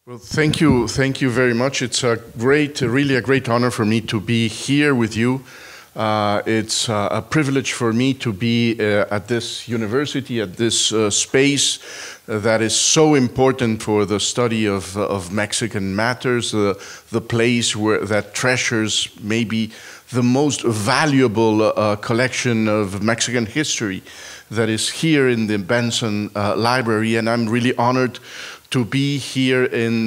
Well, thank you very much. It's really a great honor for me to be here with you. It's a privilege for me to be at this university, at this space that is so important for the study of Mexican matters, the place that treasures maybe the most valuable collection of Mexican history that is here in the Benson Library, and I'm really honored to be here in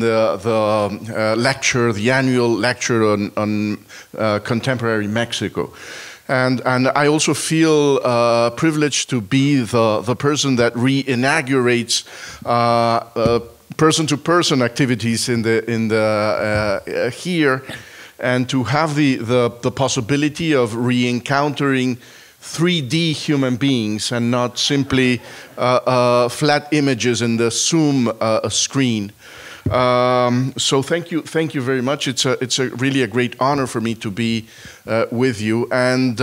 the annual lecture on contemporary Mexico. And I also feel privileged to be the person that re-inaugurates person-to-person activities here, and to have the possibility of re-encountering 3D human beings and not simply flat images in the Zoom screen. So thank you very much. It's really a great honor for me to be with you. And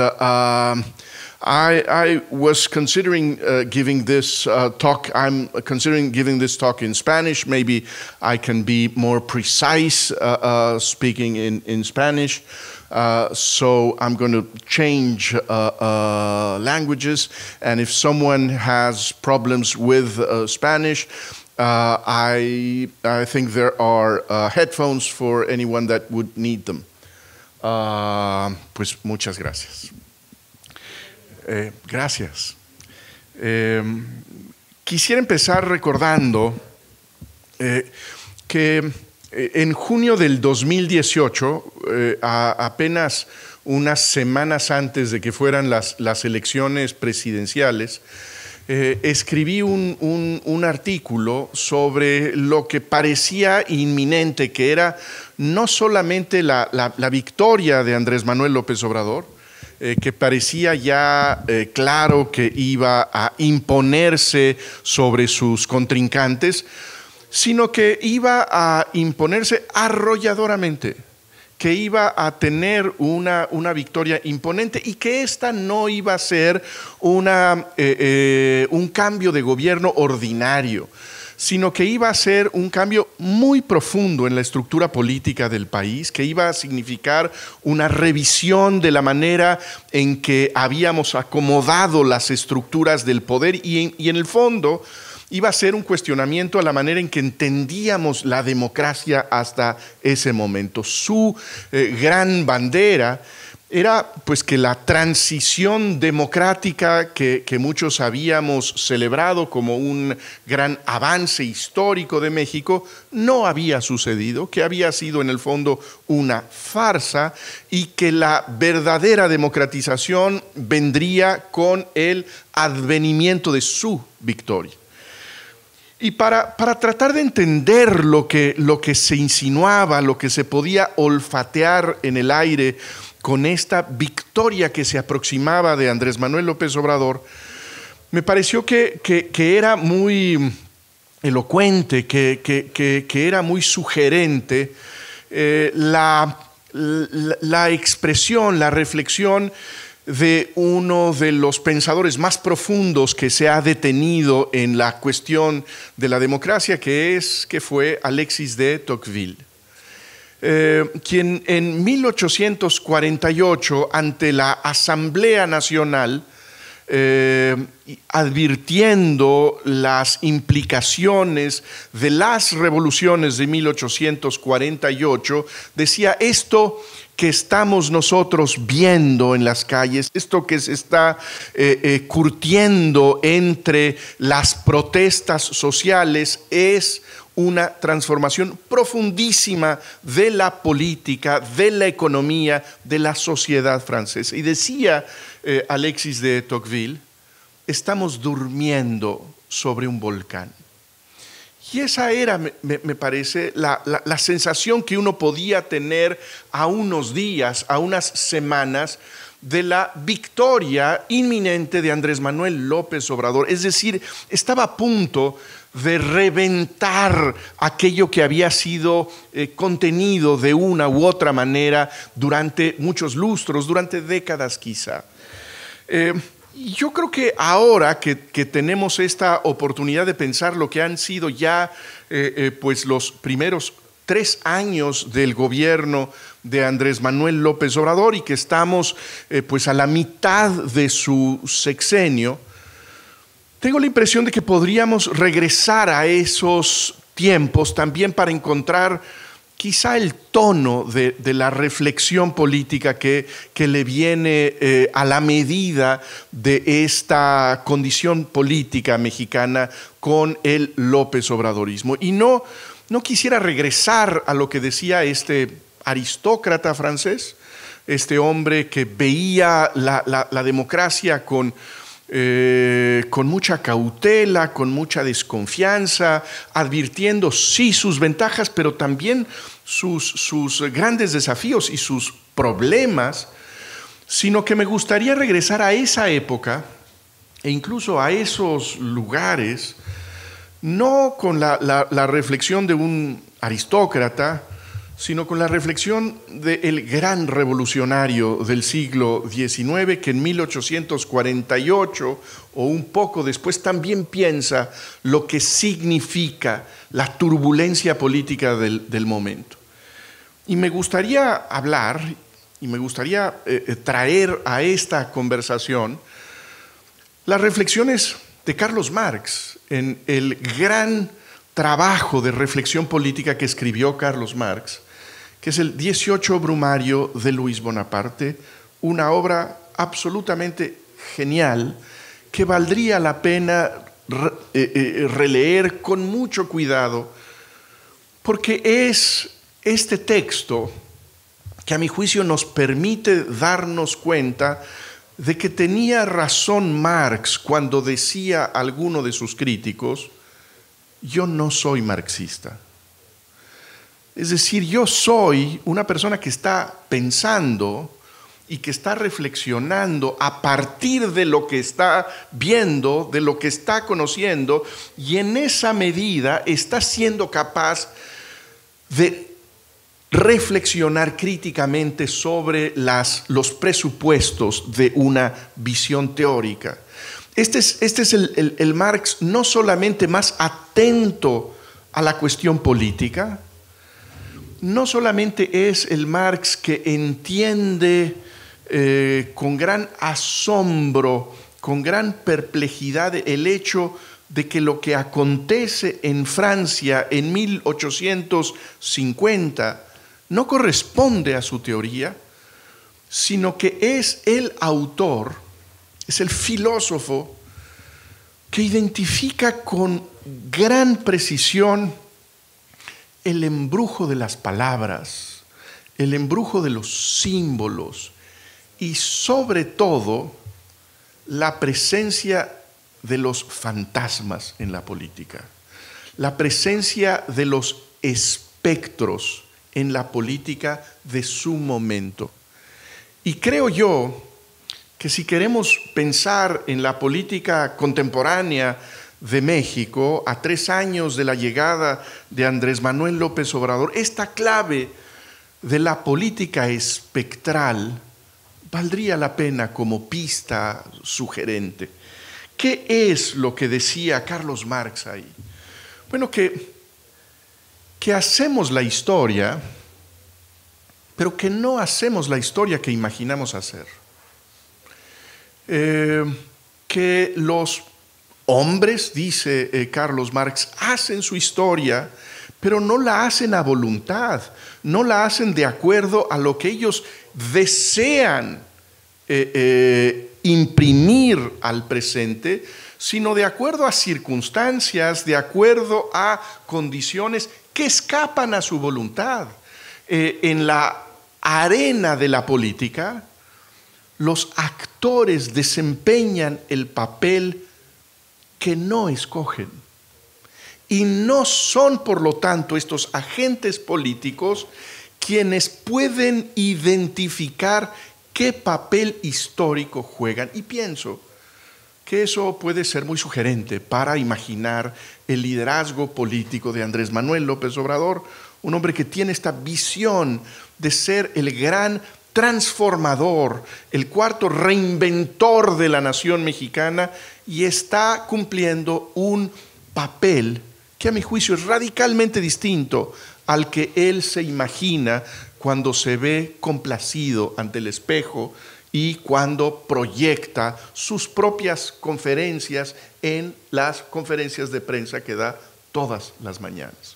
I was considering giving this talk. I'm considering giving this talk in Spanish. Maybe I can be more precise speaking in Spanish. So I'm going to change languages, and if someone has problems with Spanish, I think there are headphones for anyone that would need them. Pues muchas gracias. Gracias. Quisiera empezar recordando que en junio del 2018, apenas unas semanas antes de que fueran las elecciones presidenciales, escribí un artículo sobre lo que parecía inminente, que era no solamente la victoria de Andrés Manuel López Obrador, que parecía ya claro que iba a imponerse sobre sus contrincantes, sino que iba a imponerse arrolladoramente, que iba a tener una victoria imponente y que esta no iba a ser un cambio de gobierno ordinario, sino que iba a ser un cambio muy profundo en la estructura política del país, que iba a significar una revisión de la manera en que habíamos acomodado las estructuras del poder y en el fondo iba a ser un cuestionamiento a la manera en que entendíamos la democracia hasta ese momento. Su gran bandera era pues que la transición democrática que muchos habíamos celebrado como un gran avance histórico de México no había sucedido, que había sido en el fondo una farsa y que la verdadera democratización vendría con el advenimiento de su victoria. Y para tratar de entender lo que se insinuaba, lo que se podía olfatear en el aire con esta victoria que se aproximaba de Andrés Manuel López Obrador, me pareció que era muy elocuente, que era muy sugerente la expresión, la reflexión de uno de los pensadores más profundos que se ha detenido en la cuestión de la democracia, que fue Alexis de Tocqueville, quien en 1848, ante la Asamblea Nacional, advirtiendo las implicaciones de las revoluciones de 1848, decía: esto que estamos nosotros viendo en las calles, esto que se está curtiendo entre las protestas sociales, es una transformación profundísima de la política, de la economía, de la sociedad francesa. Y decía Alexis de Tocqueville: estamos durmiendo sobre un volcán. Y esa era, me parece, la sensación que uno podía tener a unos días, a unas semanas de la victoria inminente de Andrés Manuel López Obrador. Es decir, estaba a punto de reventar aquello que había sido contenido de una u otra manera durante muchos lustros, durante décadas quizá. Y yo creo que ahora que tenemos esta oportunidad de pensar lo que han sido ya pues los primeros 3 años del gobierno de Andrés Manuel López Obrador y que estamos pues a la mitad de su sexenio, tengo la impresión de que podríamos regresar a esos tiempos también para encontrar quizá el tono de la reflexión política que le viene a la medida de esta condición política mexicana con el López Obradorismo. Y no quisiera regresar a lo que decía este aristócrata francés, este hombre que veía la democracia con mucha cautela, con mucha desconfianza, advirtiendo sí sus ventajas, pero también sus grandes desafíos y sus problemas, sino que me gustaría regresar a esa época e incluso a esos lugares, no con la reflexión de un aristócrata, sino con la reflexión del gran revolucionario del siglo XIX, que en 1848 o un poco después también piensa lo que significa la turbulencia política del momento. Y me gustaría hablar, y me gustaría traer a esta conversación las reflexiones de Carlos Marx en el gran trabajo de reflexión política que escribió Carlos Marx, que es el 18 Brumario de Luis Bonaparte, una obra absolutamente genial que valdría la pena releer con mucho cuidado, porque es este texto que a mi juicio nos permite darnos cuenta de que tenía razón Marx cuando decía a alguno de sus críticos: yo no soy marxista. Es decir, yo soy una persona que está pensando y que está reflexionando a partir de lo que está viendo, de lo que está conociendo, y en esa medida está siendo capaz de reflexionar críticamente sobre los presupuestos de una visión teórica. Este es el Marx no solamente más atento a la cuestión política, no solamente es el Marx que entiende con gran asombro, con gran perplejidad el hecho de que lo que acontece en Francia en 1850 no corresponde a su teoría, sino que es el autor, es el filósofo que identifica con gran precisión el embrujo de las palabras, el embrujo de los símbolos y sobre todo la presencia de los fantasmas en la política, la presencia de los espectros en la política de su momento. Y creo yo que si queremos pensar en la política contemporánea de México, a 3 años de la llegada de Andrés Manuel López Obrador, esta clave de la política espectral valdría la pena como pista sugerente. ¿Qué es lo que decía Carlos Marx ahí? Bueno, que hacemos la historia, pero que no hacemos la historia que imaginamos hacer. Que los hombres, dice Carlos Marx, hacen su historia, pero no la hacen a voluntad, no la hacen de acuerdo a lo que ellos desean imprimir al presente, sino de acuerdo a circunstancias, de acuerdo a condiciones que escapan a su voluntad. En la arena de la política, los actores desempeñan el papel que no escogen. Y no son, por lo tanto, estos agentes políticos quienes pueden identificar qué papel histórico juegan. Y pienso que eso puede ser muy sugerente para imaginar el liderazgo político de Andrés Manuel López Obrador, un hombre que tiene esta visión de ser el gran transformador, el cuarto reinventor de la nación mexicana, y está cumpliendo un papel que a mi juicio es radicalmente distinto al que él se imagina cuando se ve complacido ante el espejo y cuando proyecta sus propias conferencias en las conferencias de prensa que da todas las mañanas.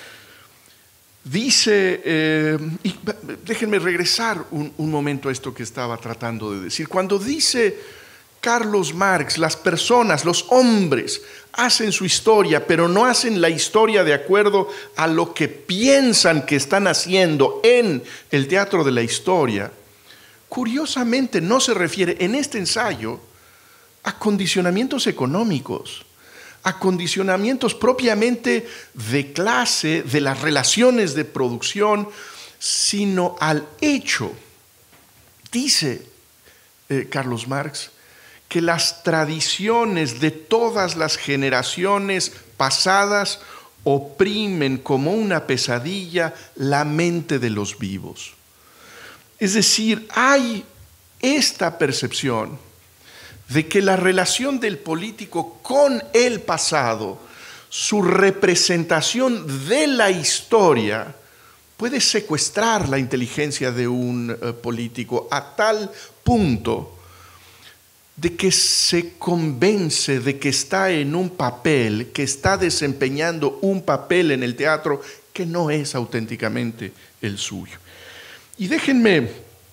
Dice, y déjenme regresar un momento a esto que estaba tratando de decir. Cuando dice Carlos Marx, las personas, los hombres, hacen su historia, pero no hacen la historia de acuerdo a lo que piensan que están haciendo en el teatro de la historia, curiosamente no se refiere en este ensayo a condicionamientos económicos, a condicionamientos propiamente de clase, de las relaciones de producción, sino al hecho, dice Carlos Marx, que las tradiciones de todas las generaciones pasadas oprimen como una pesadilla la mente de los vivos. Es decir, hay esta percepción de que la relación del político con el pasado, su representación de la historia, puede secuestrar la inteligencia de un político a tal punto de que se convence de que está en un papel, que está desempeñando un papel en el teatro que no es auténticamente el suyo. Y déjenme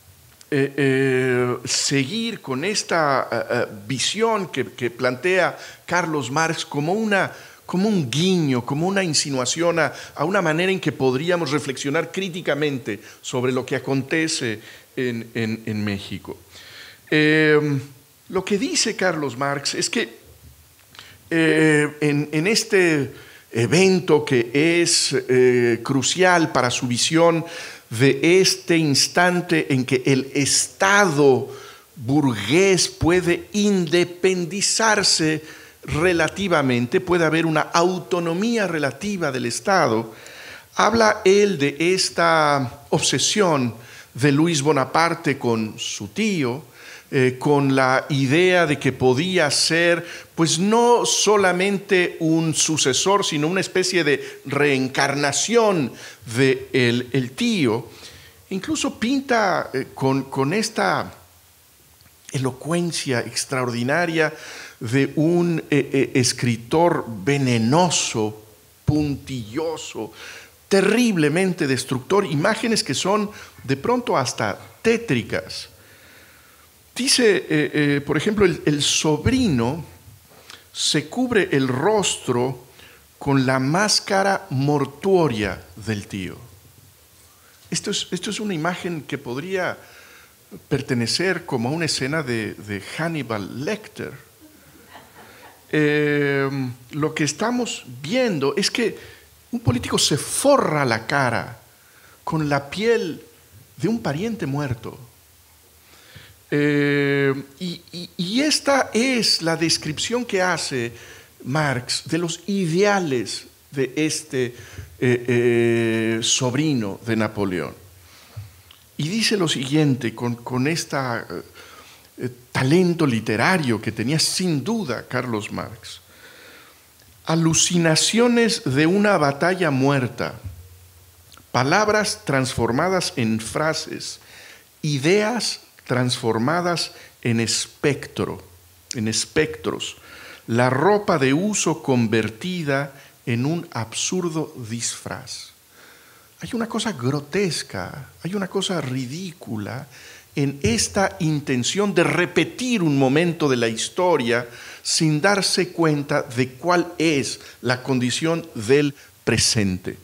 seguir con esta visión que plantea Carlos Marx como un guiño, como una insinuación a una manera en que podríamos reflexionar críticamente sobre lo que acontece en México. Lo que dice Carlos Marx es que en este evento que es crucial para su visión de este instante en que el Estado burgués puede independizarse relativamente, puede haber una autonomía relativa del Estado, habla él de esta obsesión de Luis Bonaparte con su tío, con la idea de que podía ser, pues no solamente un sucesor, sino una especie de reencarnación de el tío. Incluso pinta con esta elocuencia extraordinaria de un escritor venenoso, puntilloso, terriblemente destructor, imágenes que son de pronto hasta tétricas. Dice, por ejemplo, el sobrino se cubre el rostro con la máscara mortuoria del tío. Esto es una imagen que podría pertenecer como a una escena de Hannibal Lecter. Lo que estamos viendo es que un político se forra la cara con la piel de un pariente muerto. Y esta es la descripción que hace Marx de los ideales de este sobrino de Napoleón. Y dice lo siguiente con este talento literario que tenía sin duda Carlos Marx: alucinaciones de una batalla muerta, palabras transformadas en frases, ideas transformadas en espectros, la ropa de uso convertida en un absurdo disfraz. Hay una cosa grotesca, hay una cosa ridícula en esta intención de repetir un momento de la historia sin darse cuenta de cuál es la condición del presente.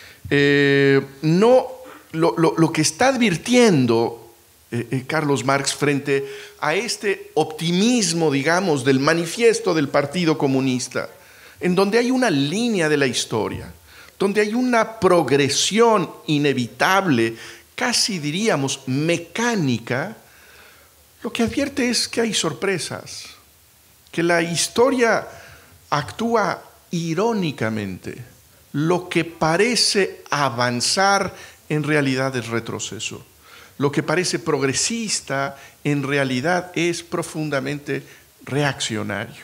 Lo que está advirtiendo Carlos Marx frente a este optimismo, digamos, del manifiesto del Partido Comunista, en donde hay una línea de la historia, donde hay una progresión inevitable, casi diríamos mecánica, lo que advierte es que hay sorpresas, que la historia actúa irónicamente. Lo que parece avanzar en realidad es retroceso. lo que parece progresista en realidad es profundamente reaccionario.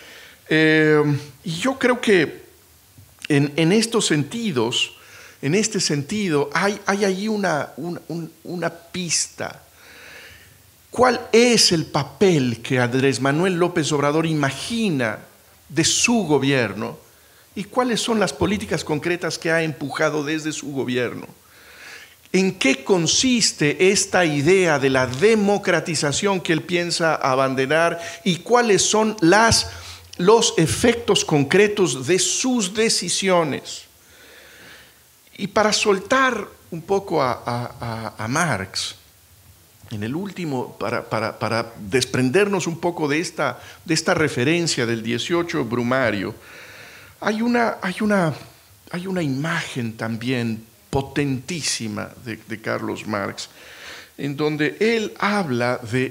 Y yo creo que en estos sentidos, en este sentido, hay allí una pista. ¿Cuál es el papel que Andrés Manuel López Obrador imagina de su gobierno y cuáles son las políticas concretas que ha empujado desde su gobierno? ¿En qué consiste esta idea de la democratización que él piensa abanderar y cuáles son los efectos concretos de sus decisiones? Y para soltar un poco a Marx, en el último, para desprendernos un poco de esta referencia del 18 Brumario, hay una imagen también potentísima de Carlos Marx, en donde él habla de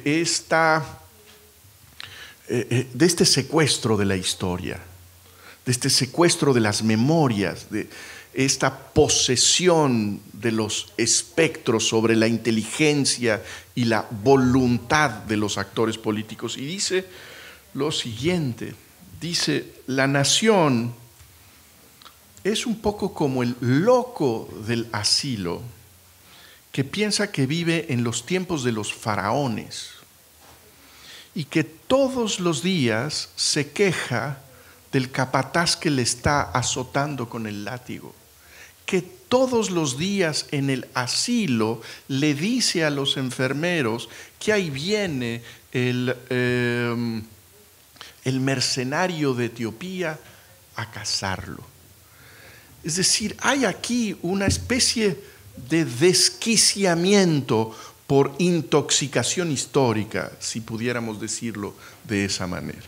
este secuestro de la historia, de este secuestro de las memorias, de esta posesión de los espectros sobre la inteligencia y la voluntad de los actores políticos. Y dice lo siguiente, dice: la nación es un poco como el loco del asilo que piensa que vive en los tiempos de los faraones y que todos los días se queja del capataz que le está azotando con el látigo, que todos los días en el asilo le dice a los enfermeros que ahí viene el mercenario de Etiopía a cazarlo. Es decir, hay aquí una especie de desquiciamiento por intoxicación histórica, si pudiéramos decirlo de esa manera.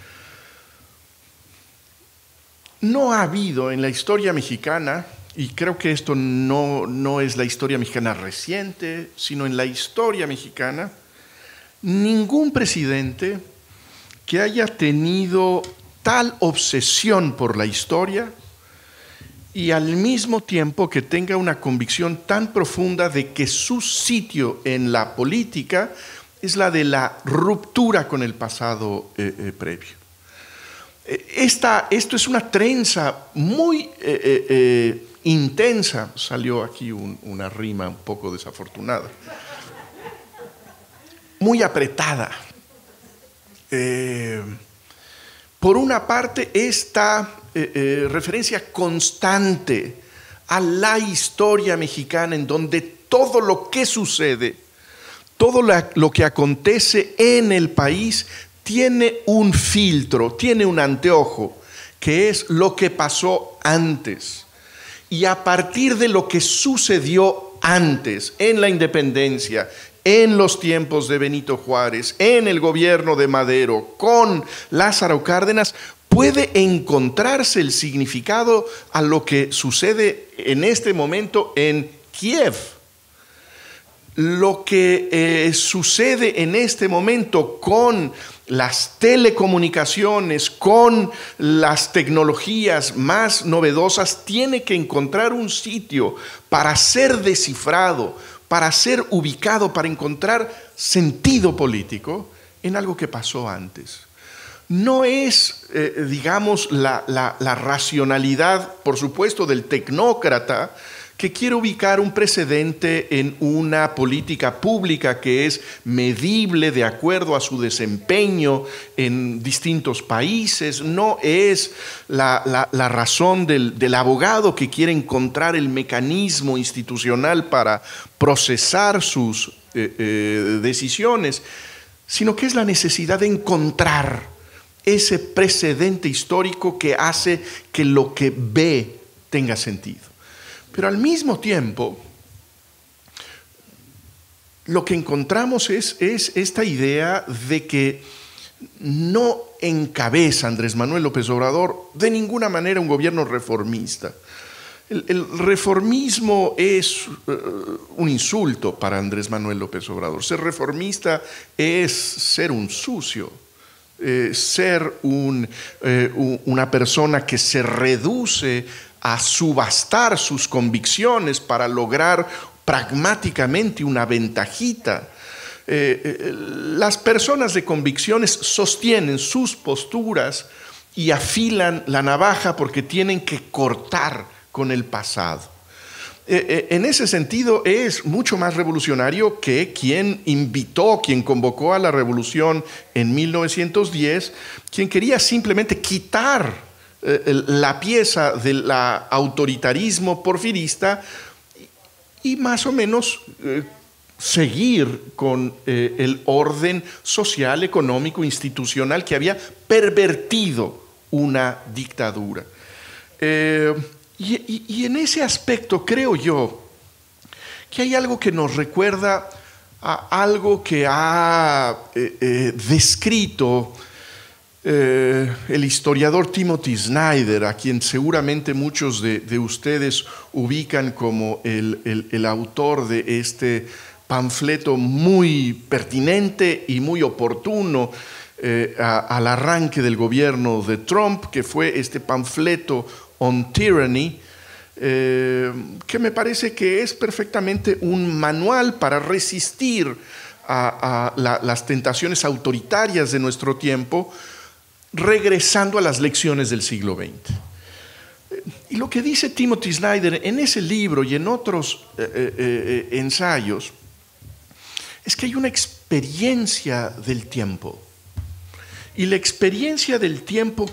No ha habido en la historia mexicana, y creo que esto no es la historia mexicana reciente, sino en la historia mexicana, ningún presidente que haya tenido tal obsesión por la historia y al mismo tiempo que tenga una convicción tan profunda de que su sitio en la política es la de la ruptura con el pasado previo. Esto es una trenza muy intensa. Salió aquí una rima un poco desafortunada. Muy apretada. Por una parte, esta referencia constante a la historia mexicana, en donde todo lo que sucede, todo lo que acontece en el país tiene un filtro, tiene un anteojo, que es lo que pasó antes. Y a partir de lo que sucedió antes, en la independencia, en los tiempos de Benito Juárez, en el gobierno de Madero, con Lázaro Cárdenas, puede encontrarse el significado a lo que sucede en este momento en Kiev. Lo que sucede en este momento con las telecomunicaciones, con las tecnologías más novedosas, tiene que encontrar un sitio para ser descifrado, para ser ubicado, para encontrar sentido político en algo que pasó antes. No es, digamos, la racionalidad, por supuesto, del tecnócrata que quiere ubicar un precedente en una política pública que es medible de acuerdo a su desempeño en distintos países. No es la razón del abogado que quiere encontrar el mecanismo institucional para procesar sus decisiones, sino que es la necesidad de encontrar ese precedente histórico que hace que lo que ve tenga sentido. Pero al mismo tiempo, lo que encontramos es esta idea de que no encabeza Andrés Manuel López Obrador de ninguna manera un gobierno reformista. El reformismo es un insulto para Andrés Manuel López Obrador. Ser reformista es ser un sucio. Ser una persona que se reduce a subastar sus convicciones para lograr pragmáticamente una ventajita. Las personas de convicciones sostienen sus posturas y afilan la navaja porque tienen que cortar con el pasado. En ese sentido es mucho más revolucionario que quien invitó, quien convocó a la revolución en 1910, quien quería simplemente quitar la pieza del autoritarismo porfirista y más o menos seguir con el orden social, económico, institucional que había pervertido una dictadura. Y en ese aspecto creo yo que hay algo que nos recuerda a algo que ha descrito el historiador Timothy Snyder, a quien seguramente muchos de ustedes ubican como el autor de este panfleto muy pertinente y muy oportuno al arranque del gobierno de Trump, que fue este panfleto On Tyranny, que me parece que es perfectamente un manual para resistir a las tentaciones autoritarias de nuestro tiempo, regresando a las lecciones del siglo XX. Y lo que dice Timothy Snyder en ese libro y en otros ensayos es que hay una experiencia del tiempo. Y la experiencia del tiempo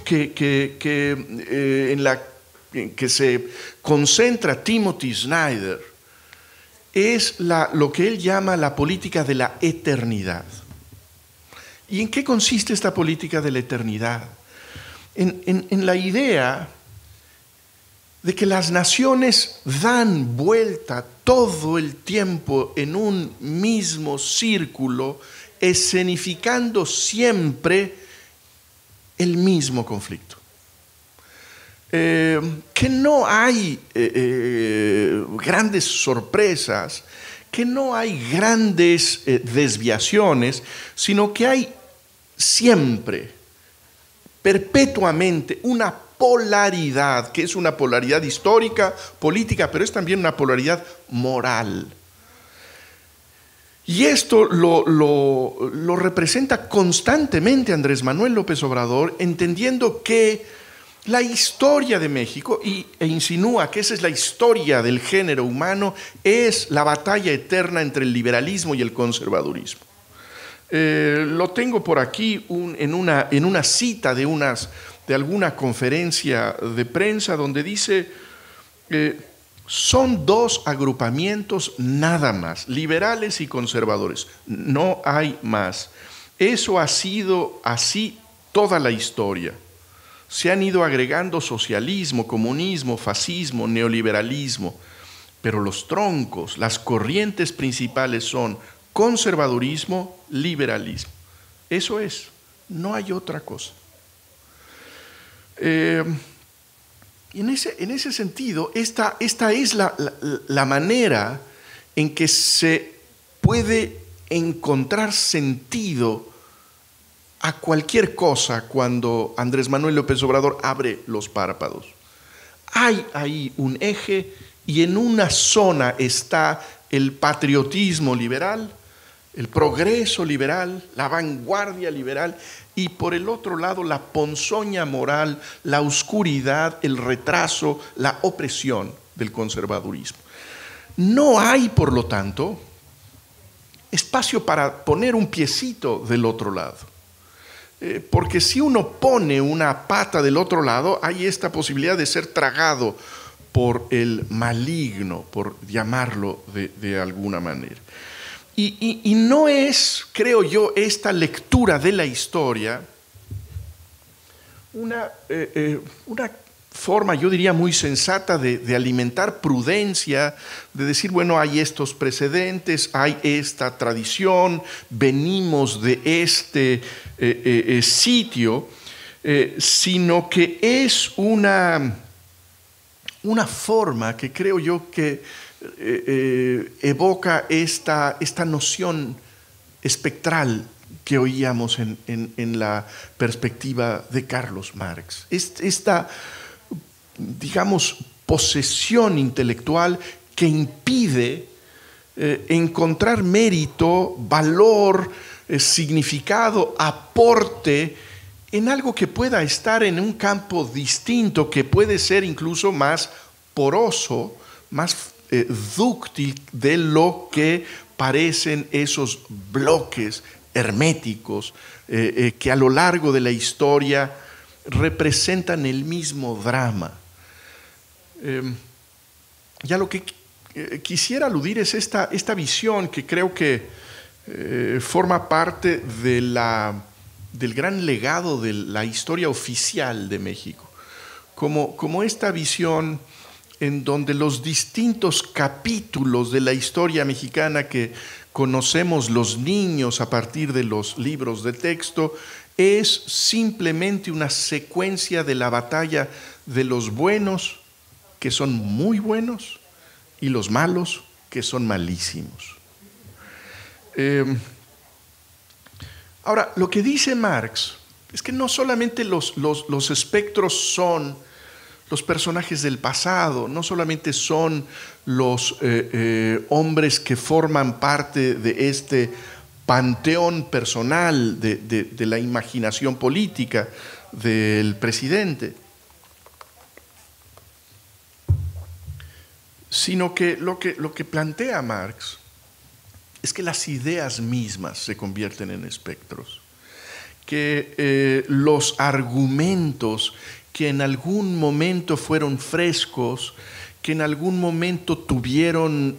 en la que se concentra Timothy Snyder es lo que él llama la política de la eternidad. ¿Y en qué consiste esta política de la eternidad? En la idea de que las naciones dan vuelta todo el tiempo en un mismo círculo, escenificando siempre el mismo conflicto. Que no hay grandes sorpresas, que no hay grandes desviaciones, sino que hay siempre, perpetuamente, una polaridad, que es una polaridad histórica, política, pero es también una polaridad moral. Y esto lo representa constantemente Andrés Manuel López Obrador, entendiendo que la historia de México, e insinúa que esa es la historia del género humano, es la batalla eterna entre el liberalismo y el conservadurismo. Lo tengo por aquí en una cita de alguna conferencia de prensa donde dice, son dos agrupamientos nada más, liberales y conservadores, no hay más. Eso ha sido así toda la historia. Se han ido agregando socialismo, comunismo, fascismo, neoliberalismo, pero los troncos, las corrientes principales son conservadurismo, liberalismo. Eso es, no hay otra cosa. Y en ese sentido, esta es la manera en que se puede encontrar sentido a cualquier cosa cuando Andrés Manuel López Obrador abre los párpados. Hay ahí un eje y en una zona está el patriotismo liberal, el progreso liberal, la vanguardia liberal, y por el otro lado la ponzoña moral, la oscuridad, el retraso, la opresión del conservadurismo. No hay, por lo tanto, espacio para poner un piecito del otro lado. Porque si uno pone una pata del otro lado, hay esta posibilidad de ser tragado por el maligno, por llamarlo de alguna manera. Y no es, creo yo, esta lectura de la historia una forma, yo diría, muy sensata de alimentar prudencia, de decir, bueno, hay estos precedentes, hay esta tradición, venimos de este sitio, sino que es una forma que creo yo que evoca esta noción espectral que oíamos en la perspectiva de Carlos Marx. Esta, digamos, posesión intelectual que impide encontrar mérito, valor, significado, aporte en algo que pueda estar en un campo distinto, que puede ser incluso más poroso, más dúctil de lo que parecen esos bloques herméticos que a lo largo de la historia representan el mismo drama. Ya lo que quisiera aludir es esta visión que creo que forma parte del gran legado de la historia oficial de México, como esta visión en donde los distintos capítulos de la historia mexicana que conocemos los niños a partir de los libros de texto es simplemente una secuencia de la batalla de los buenos, que son muy buenos, y los malos, que son malísimos. Ahora, lo que dice Marx es que no solamente los espectros son los personajes del pasado, no solamente son los hombres que forman parte de este panteón personal de la imaginación política del presidente, sino que lo que plantea Marx es que las ideas mismas se convierten en espectros, que los argumentos que en algún momento fueron frescos, que en algún momento tuvieron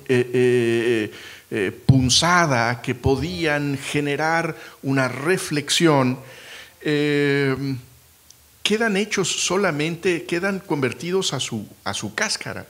punzada, que podían generar una reflexión, quedan hechos solamente, quedan convertidos a su cáscara.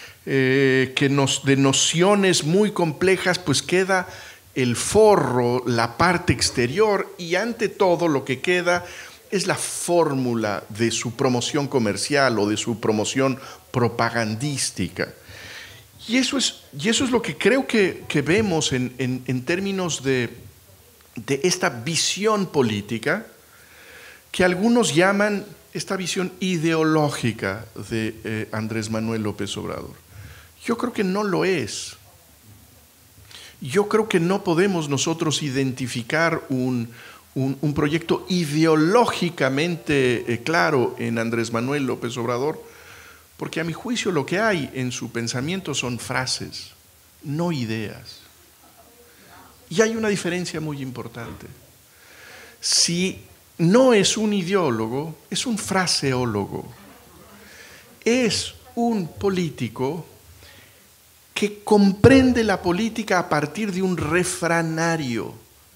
De nociones muy complejas, pues queda el forro, la parte exterior, y ante todo lo que queda es la fórmula de su promoción comercial o de su promoción propagandística. Y eso es lo que creo que vemos en términos de esta visión política, que algunos llaman esta visión ideológica de Andrés Manuel López Obrador. Yo creo que no lo es. Yo creo que no podemos nosotros identificar un proyecto ideológicamente claro en Andrés Manuel López Obrador, porque a mi juicio lo que hay en su pensamiento son frases, no ideas. Y hay una diferencia muy importante. Si no es un ideólogo, es un fraseólogo. Es un político que comprende la política a partir de un refranero,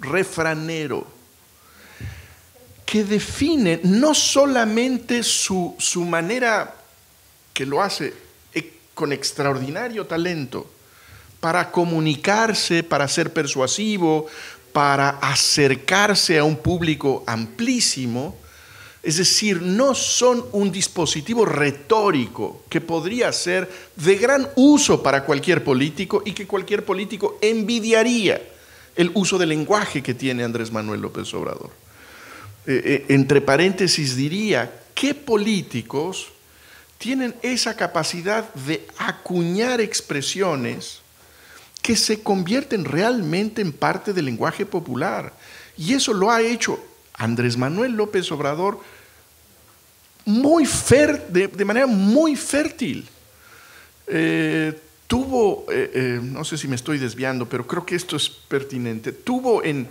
que define no solamente su manera, que lo hace con extraordinario talento, para comunicarse, para ser persuasivo, para acercarse a un público amplísimo, es decir, no son un dispositivo retórico que podría ser de gran uso para cualquier político y que cualquier político envidiaría el uso del lenguaje que tiene Andrés Manuel López Obrador. Entre paréntesis diría, ¿qué políticos tienen esa capacidad de acuñar expresiones que se convierten realmente en parte del lenguaje popular? Y eso lo ha hecho Andrés Manuel López Obrador de manera muy fértil. No sé si me estoy desviando, pero creo que esto es pertinente, tuvo en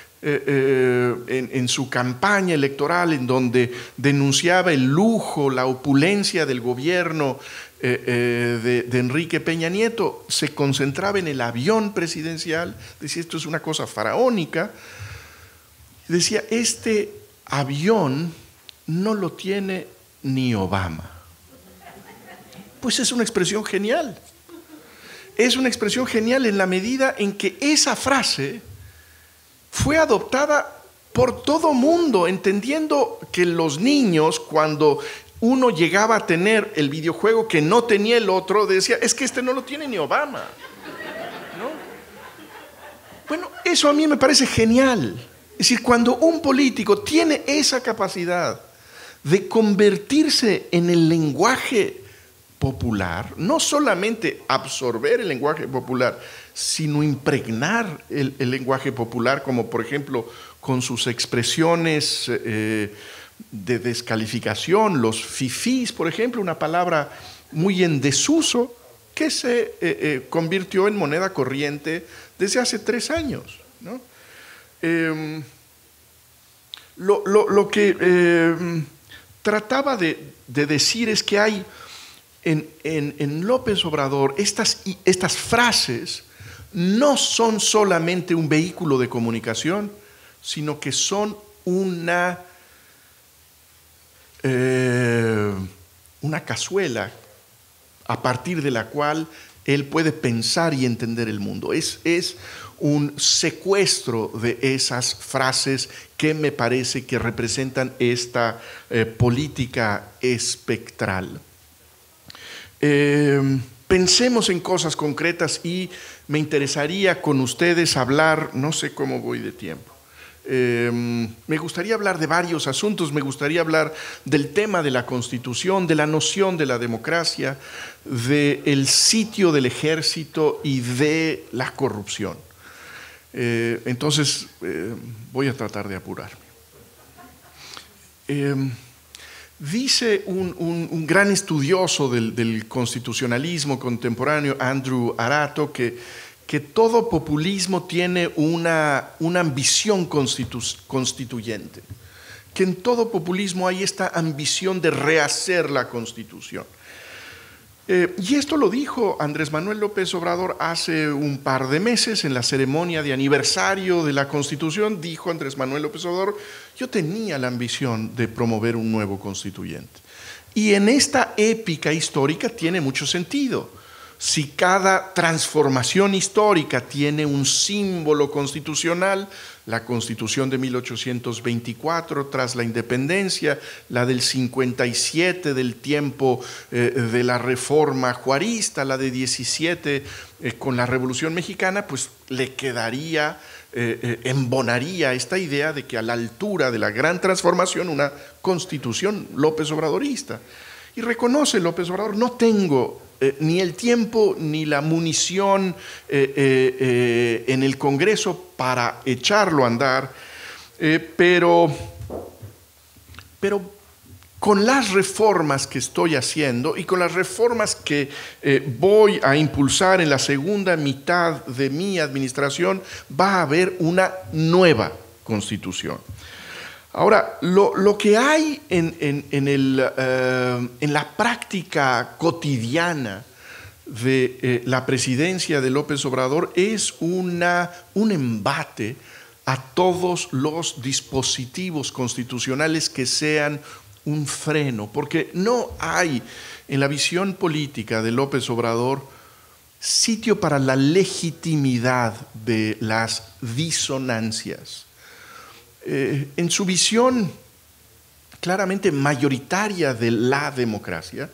su campaña electoral, en donde denunciaba el lujo, la opulencia del gobierno de Enrique Peña Nieto, se concentraba en el avión presidencial, decía esto es una cosa faraónica, decía este avión no lo tiene ni Obama. Pues es una expresión genial. Es una expresión genial en la medida en que esa frase fue adoptada por todo mundo, entendiendo que los niños, cuando uno llegaba a tener el videojuego que no tenía el otro, decía, es que este no lo tiene ni Obama, ¿no? Bueno, eso a mí me parece genial. Es decir, cuando un político tiene esa capacidad de convertirse en el lenguaje popular, no solamente absorber el lenguaje popular, sino impregnar el lenguaje popular, como por ejemplo con sus expresiones de descalificación, los fifís, por ejemplo, una palabra muy en desuso que se convirtió en moneda corriente desde hace 3 años, ¿no? Lo que trataba de decir es que hay en López Obrador estas frases no son solamente un vehículo de comunicación, sino que son una cazuela a partir de la cual él puede pensar y entender el mundo. Es un secuestro de esas frases que me parece que representan esta política espectral. Pensemos en cosas concretas y me interesaría con ustedes hablar, no sé cómo voy de tiempo. Me gustaría hablar de varios asuntos, me gustaría hablar del tema de la Constitución, de la noción de la democracia, del sitio del ejército y de la corrupción. Entonces, voy a tratar de apurarme. Dice un gran estudioso del constitucionalismo contemporáneo, Andrew Arato, que todo populismo tiene una ambición constituyente, que en todo populismo hay esta ambición de rehacer la Constitución. Y esto lo dijo Andrés Manuel López Obrador hace un par de meses en la ceremonia de aniversario de la Constitución. Dijo Andrés Manuel López Obrador: yo tenía la ambición de promover un nuevo constituyente. Y en esta épica histórica tiene mucho sentido. Si cada transformación histórica tiene un símbolo constitucional, la Constitución de 1824 tras la independencia, la del 57 del tiempo de la Reforma Juarista, la de 17 con la Revolución Mexicana, pues le quedaría, embonaría esta idea de que a la altura de la gran transformación una Constitución López Obradorista. Y reconoce López Obrador: no tengo ni el tiempo ni la munición en el Congreso para echarlo a andar, pero con las reformas que estoy haciendo y con las reformas que voy a impulsar en la segunda mitad de mi administración, va a haber una nueva Constitución. Ahora, lo que hay en la práctica cotidiana de la presidencia de López Obrador es un embate a todos los dispositivos constitucionales que sean un freno, porque no hay en la visión política de López Obrador sitio para la legitimidad de las disonancias. En su visión claramente mayoritaria de la democracia,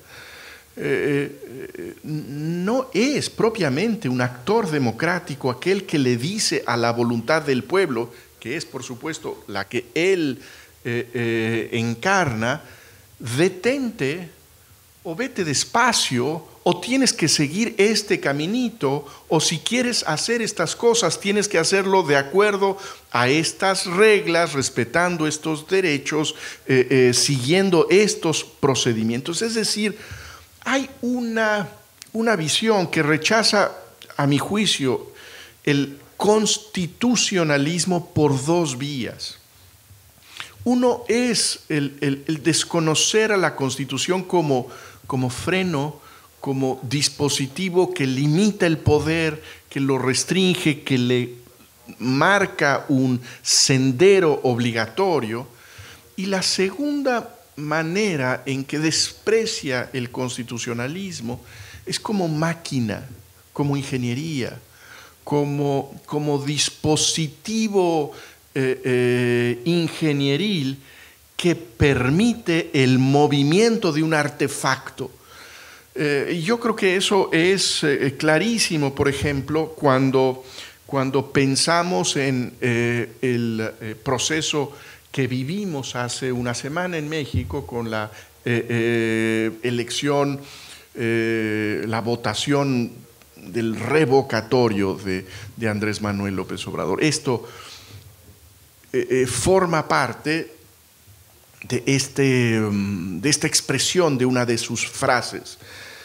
no es propiamente un actor democrático aquel que le dice a la voluntad del pueblo, que es por supuesto la que él encarna: detente o vete despacio, o tienes que seguir este caminito, o si quieres hacer estas cosas tienes que hacerlo de acuerdo a estas reglas, respetando estos derechos, siguiendo estos procedimientos. Es decir, hay una visión que rechaza, a mi juicio, el constitucionalismo por 2 vías. Uno es el desconocer a la Constitución como freno, como dispositivo que limita el poder, que lo restringe, que le marca un sendero obligatorio. Y la segunda manera en que desprecia el constitucionalismo es como máquina, como ingeniería, como dispositivo ingenieril que permite el movimiento de un artefacto. Yo creo que eso es clarísimo, por ejemplo, cuando pensamos en el proceso que vivimos hace una semana en México con la elección, la votación del revocatorio de Andrés Manuel López Obrador. Esto forma parte de esta expresión de una de sus frases.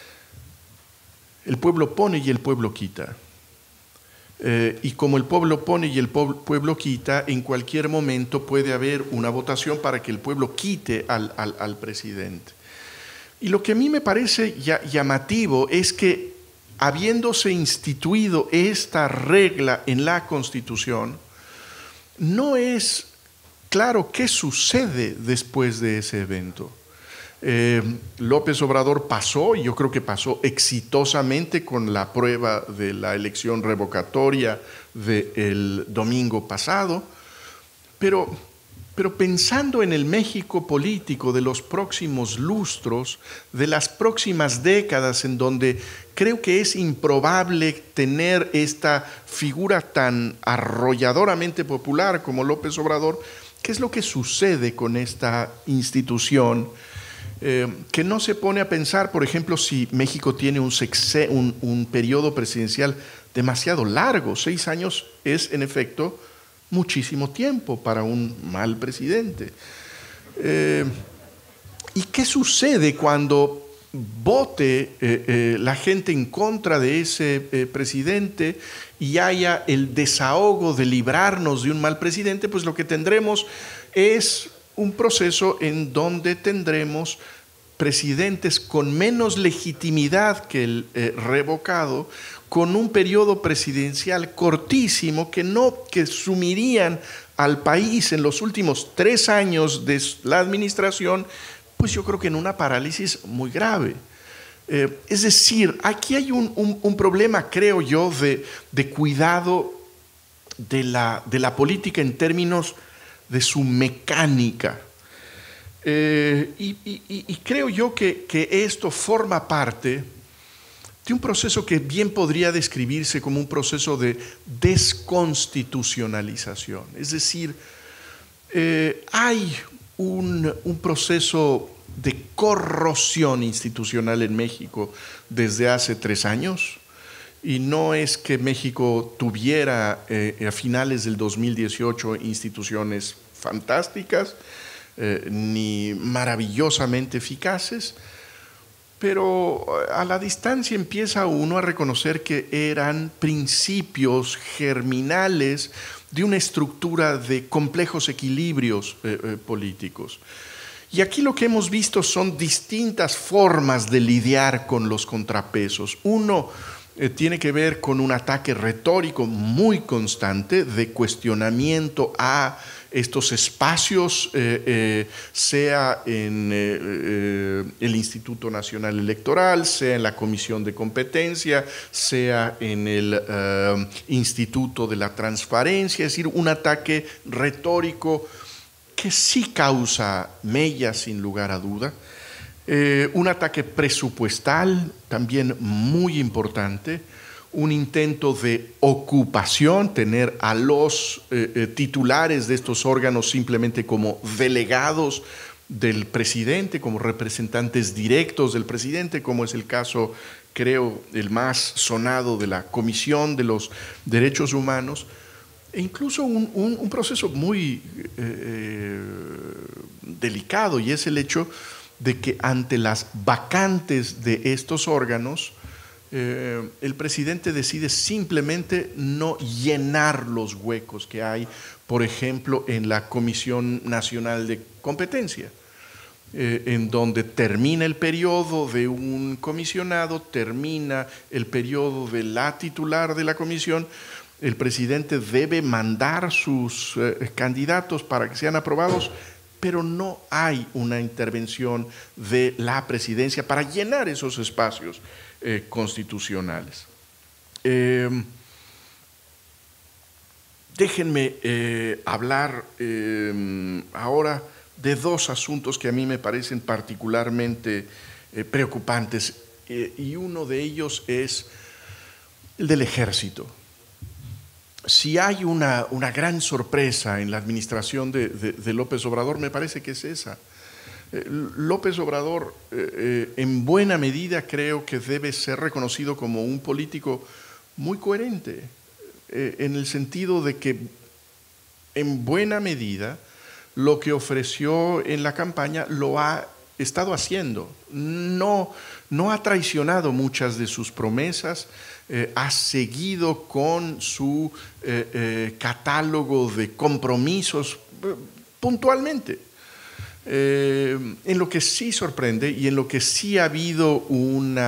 El pueblo pone y el pueblo quita. Y como el pueblo pone y el pueblo quita, en cualquier momento puede haber una votación para que el pueblo quite al presidente. Y lo que a mí me parece llamativo es que, habiéndose instituido esta regla en la Constitución, no es claro qué sucede después de ese evento. López Obrador pasó, y yo creo que pasó exitosamente con la prueba de la elección revocatoria del domingo pasado, pero pensando en el México político de los próximos lustros, de las próximas décadas, en donde creo que es improbable tener esta figura tan arrolladoramente popular como López Obrador, ¿qué es lo que sucede con esta institución? Que no se pone a pensar, por ejemplo, si México tiene un periodo presidencial demasiado largo. 6 años es, en efecto, muchísimo tiempo para un mal presidente. ¿Y qué sucede cuando vote la gente en contra de ese presidente y haya el desahogo de librarnos de un mal presidente? Pues lo que tendremos es un proceso en donde tendremos presidentes con menos legitimidad que el revocado, con un periodo presidencial cortísimo que sumirían al país en los últimos 3 años de la administración, pues yo creo que en una parálisis muy grave. Es decir, aquí hay un problema, creo yo, de cuidado de la política en términos de su mecánica. Y creo yo que esto forma parte de un proceso que bien podría describirse como un proceso de desconstitucionalización. Es decir, hay un proceso de corrosión institucional en México desde hace 3 años, y no es que México tuviera a finales del 2018 instituciones fantásticas ni maravillosamente eficaces, pero a la distancia empieza uno a reconocer que eran principios germinales de una estructura de complejos equilibrios políticos. Y aquí lo que hemos visto son distintas formas de lidiar con los contrapesos. Uno tiene que ver con un ataque retórico muy constante de cuestionamiento a estos espacios, sea en el Instituto Nacional Electoral, sea en la Comisión de Competencia, sea en el Instituto de la Transparencia, es decir, un ataque retórico que sí causa mella sin lugar a duda. Un ataque presupuestal también muy importante, un intento de ocupación, tener a los titulares de estos órganos simplemente como delegados del presidente, como representantes directos del presidente, como es el caso, creo, el más sonado de la Comisión de los Derechos Humanos, e incluso un proceso muy delicado, y es el hecho de que ante las vacantes de estos órganos, el presidente decide simplemente no llenar los huecos que hay, por ejemplo, en la Comisión Nacional de Competencia, en donde termina el periodo de un comisionado, termina el periodo de la titular de la comisión. El presidente debe mandar sus candidatos para que sean aprobados, pero no hay una intervención de la presidencia para llenar esos espacios constitucionales. Déjenme hablar ahora de 2 asuntos que a mí me parecen particularmente preocupantes, y uno de ellos es el del ejército. Si hay una gran sorpresa en la administración de López Obrador, me parece que es esa. López Obrador, en buena medida, creo que debe ser reconocido como un político muy coherente, en el sentido de que, en buena medida, lo que ofreció en la campaña lo ha estado haciendo. No ha traicionado muchas de sus promesas, ha seguido con su catálogo de compromisos puntualmente. En lo que sí sorprende y en lo que sí ha habido un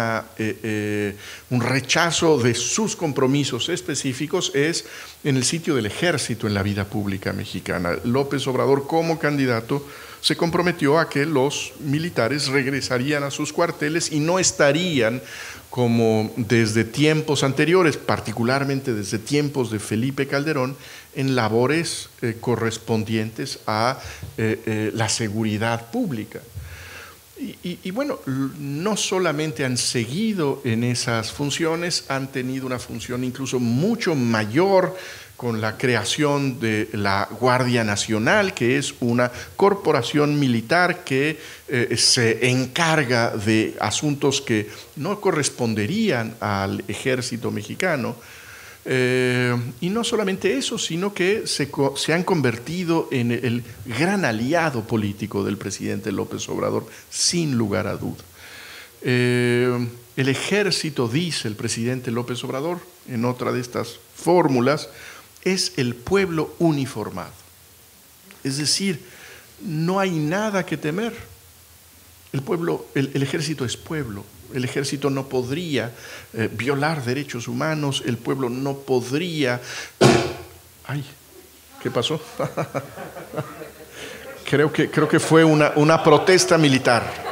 rechazo de sus compromisos específicos es en el sitio del ejército en la vida pública mexicana. López Obrador, como candidato, se comprometió a que los militares regresarían a sus cuarteles y no estarían como desde tiempos anteriores, particularmente desde tiempos de Felipe Calderón, en labores correspondientes a la seguridad pública. Y bueno, no solamente han seguido en esas funciones, han tenido una función incluso mucho mayor con la creación de la Guardia Nacional, que es una corporación militar que se encarga de asuntos que no corresponderían al ejército mexicano. Y no solamente eso, sino que se han convertido en el gran aliado político del presidente López Obrador, sin lugar a duda. El ejército, dice el presidente López Obrador, en otra de estas fórmulas, es el pueblo uniformado. Es decir, no hay nada que temer. El ejército es pueblo. El ejército no podría violar derechos humanos, el pueblo no podría... ¡Ay! ¿Qué pasó? Creo que fue una protesta militar.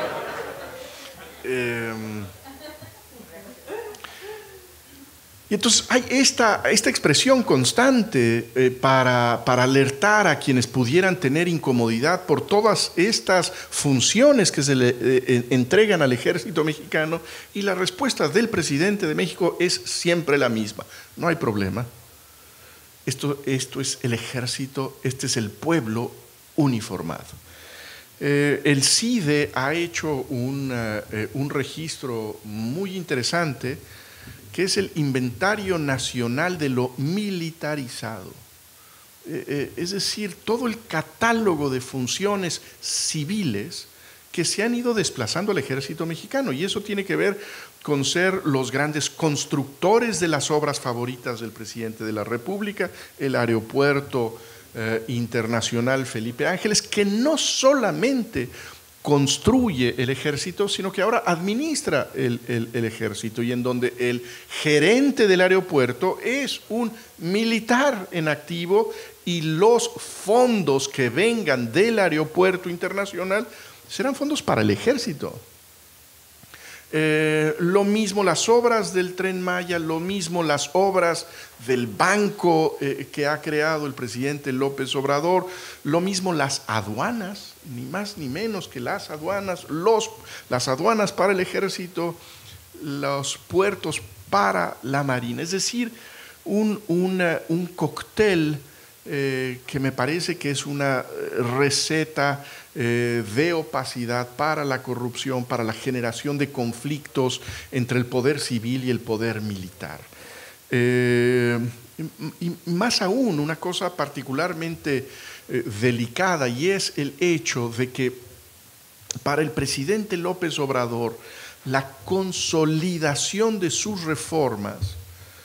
Y entonces hay esta expresión constante para alertar a quienes pudieran tener incomodidad por todas estas funciones que se le entregan al ejército mexicano, y la respuesta del presidente de México es siempre la misma: no hay problema, esto es el ejército, este es el pueblo uniformado. El CIDE ha hecho un registro muy interesante, que es el Inventario Nacional de lo Militarizado. Es decir, todo el catálogo de funciones civiles que se han ido desplazando al ejército mexicano, y eso tiene que ver con ser los grandes constructores de las obras favoritas del presidente de la República, el Aeropuerto Internacional Felipe Ángeles, que no solamente construye el ejército, sino que ahora administra el ejército, y en donde el gerente del aeropuerto es un militar en activo, y los fondos que vengan del aeropuerto internacional serán fondos para el ejército. Lo mismo las obras del Tren Maya, lo mismo las obras del banco que ha creado el presidente López Obrador, lo mismo las aduanas, ni más ni menos que las aduanas, las aduanas para el ejército, los puertos para la marina. Es decir, un cóctel que me parece que es una receta de opacidad para la corrupción, para la generación de conflictos entre el poder civil y el poder militar. Y más aún, una cosa particularmente delicada, y es el hecho de que para el presidente López Obrador la consolidación de sus reformas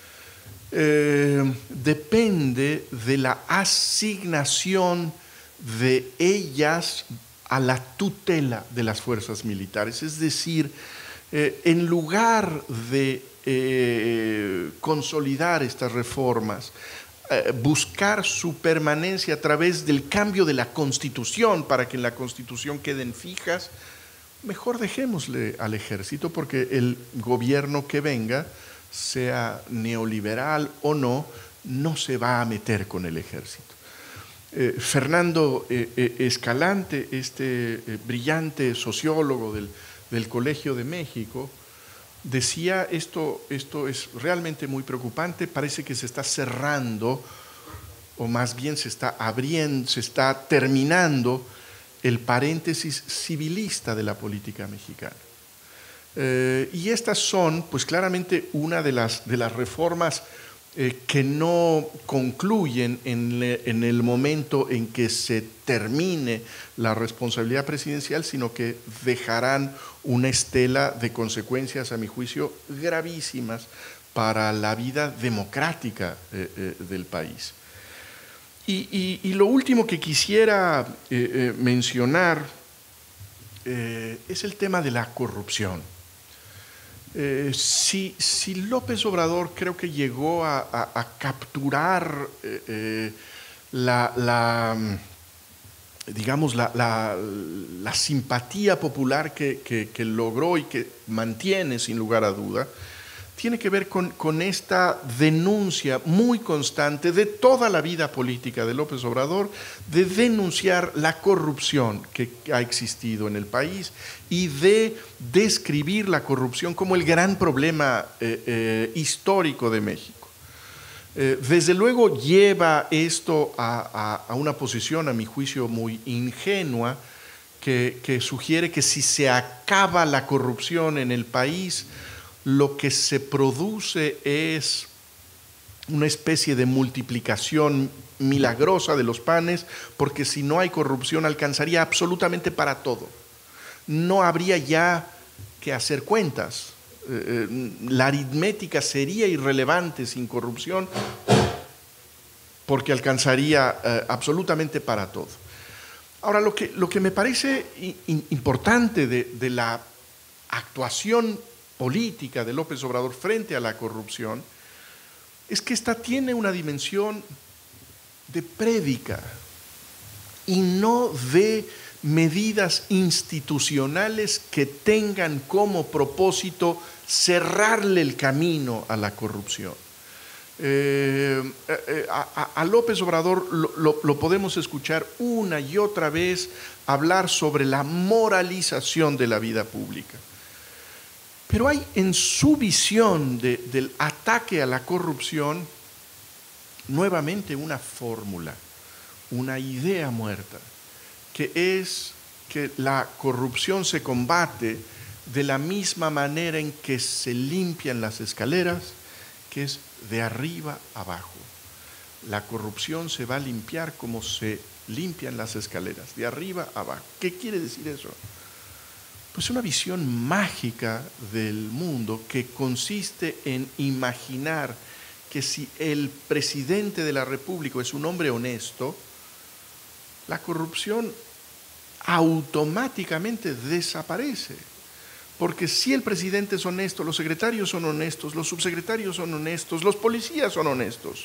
depende de la asignación de ellas a la tutela de las fuerzas militares. Es decir, en lugar de consolidar estas reformas, buscar su permanencia a través del cambio de la Constitución para que en la Constitución queden fijas, mejor dejémosle al ejército, porque el gobierno que venga, sea neoliberal o no, no se va a meter con el ejército. Fernando Escalante, brillante sociólogo del Colegio de México, decía esto es realmente muy preocupante, parece que se está cerrando, o más bien se está abriendo, se está terminando el paréntesis civilista de la política mexicana. Y estas son, pues claramente, una de las reformas que no concluyen en el momento en que se termine la responsabilidad presidencial, sino que dejarán una estela de consecuencias, a mi juicio, gravísimas para la vida democrática del país. Y lo último que quisiera mencionar es el tema de la corrupción. Si López Obrador creo que llegó a capturar digamos, la simpatía popular que logró y que mantiene sin lugar a duda, tiene que ver con esta denuncia muy constante de toda la vida política de López Obrador, de denunciar la corrupción que ha existido en el país y de describir la corrupción como el gran problema histórico de México. Desde luego lleva esto a una posición, a mi juicio, muy ingenua, que sugiere que si se acaba la corrupción en el país, lo que se produce es una especie de multiplicación milagrosa de los panes, porque si no hay corrupción alcanzaría absolutamente para todo. No habría ya que hacer cuentas. La aritmética sería irrelevante sin corrupción, porque alcanzaría absolutamente para todo. Ahora, lo que me parece importante de la actuación política de López Obrador frente a la corrupción es que esta tiene una dimensión de prédica y no de medidas institucionales que tengan como propósito cerrarle el camino a la corrupción. A López Obrador lo podemos escuchar una y otra vez hablar sobre la moralización de la vida pública. Pero hay en su visión del ataque a la corrupción nuevamente una fórmula, una idea muerta, que es que la corrupción se combate de la misma manera en que se limpian las escaleras, que es de arriba abajo. La corrupción se va a limpiar como se limpian las escaleras, de arriba abajo. ¿Qué quiere decir eso? Pues una visión mágica del mundo que consiste en imaginar que si el presidente de la República es un hombre honesto, la corrupción automáticamente desaparece. Porque si el presidente es honesto, los secretarios son honestos, los subsecretarios son honestos, los policías son honestos.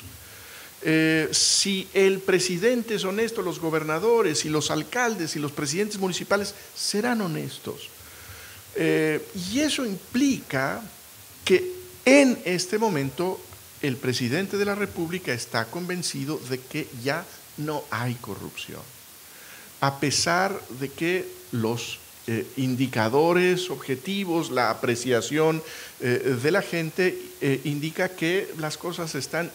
Si el presidente es honesto, los gobernadores y los alcaldes y los presidentes municipales serán honestos. Y eso implica que en este momento el presidente de la República está convencido de que ya no hay corrupción, a pesar de que los indicadores objetivos, la apreciación de la gente indica que las cosas están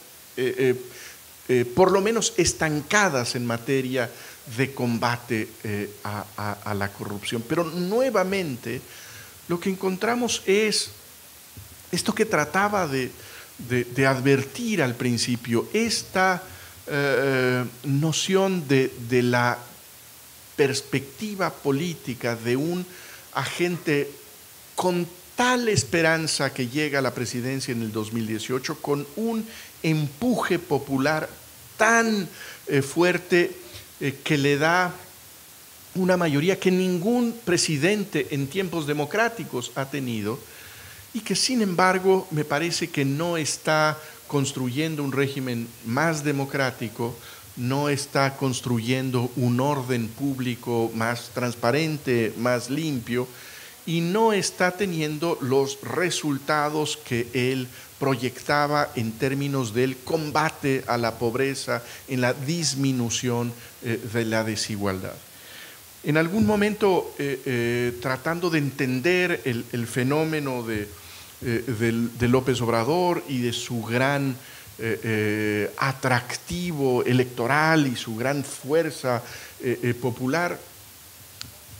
por lo menos estancadas en materia de combate a la corrupción. Pero nuevamente lo que encontramos es esto que trataba de advertir al principio, esta noción de la perspectiva política de un agente con tal esperanza que llega a la presidencia en el 2018, con un empuje popular tan fuerte que le da una mayoría que ningún presidente en tiempos democráticos ha tenido, y que sin embargo me parece que no está construyendo un régimen más democrático, no está construyendo un orden público más transparente, más limpio, y no está teniendo los resultados que él proyectaba en términos del combate a la pobreza, en la disminución de la desigualdad. En algún momento, tratando de entender el fenómeno de López Obrador y de su gran atractivo electoral y su gran fuerza popular,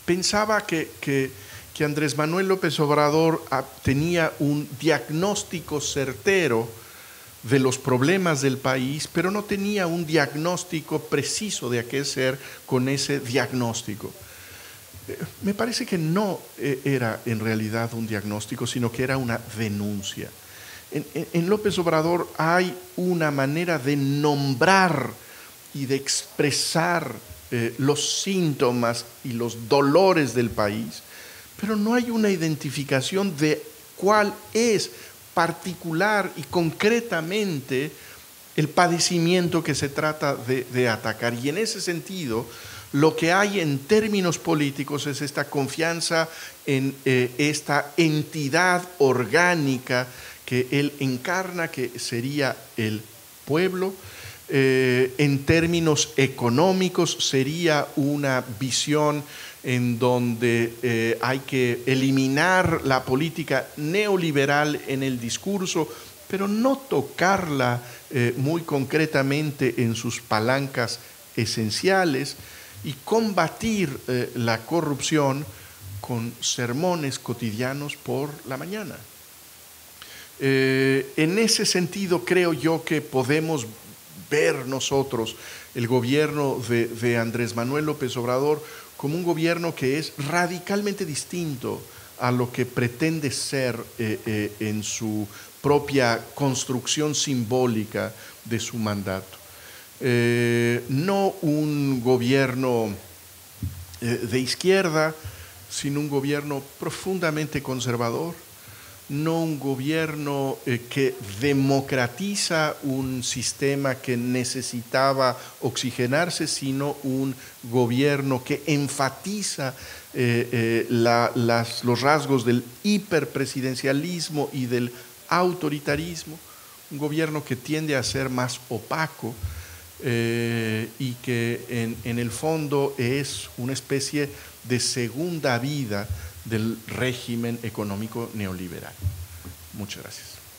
pensaba que Andrés Manuel López Obrador tenía un diagnóstico certero de los problemas del país, pero no tenía un diagnóstico preciso de a qué hacer con ese diagnóstico. Me parece que no era en realidad un diagnóstico, sino que era una denuncia. En López Obrador hay una manera de nombrar y de expresar los síntomas y los dolores del país, pero no hay una identificación de cuál es particular y concretamente el padecimiento que se trata de atacar. Y en ese sentido, lo que hay en términos políticos es esta confianza en esta entidad orgánica que él encarna, que sería el pueblo. En términos económicos sería una visión en donde hay que eliminar la política neoliberal en el discurso, pero no tocarla muy concretamente en sus palancas esenciales, y combatir la corrupción con sermones cotidianos por la mañana. En ese sentido creo yo que podemos ver nosotros el gobierno de Andrés Manuel López Obrador como un gobierno que es radicalmente distinto a lo que pretende ser en su propia construcción simbólica de su mandato. No un gobierno de izquierda, sino un gobierno profundamente conservador, no un gobierno que democratiza un sistema que necesitaba oxigenarse, sino un gobierno que enfatiza los rasgos del hiperpresidencialismo y del autoritarismo, un gobierno que tiende a ser más opaco y que en el fondo es una especie de segunda vida del régimen económico neoliberal. Muchas gracias.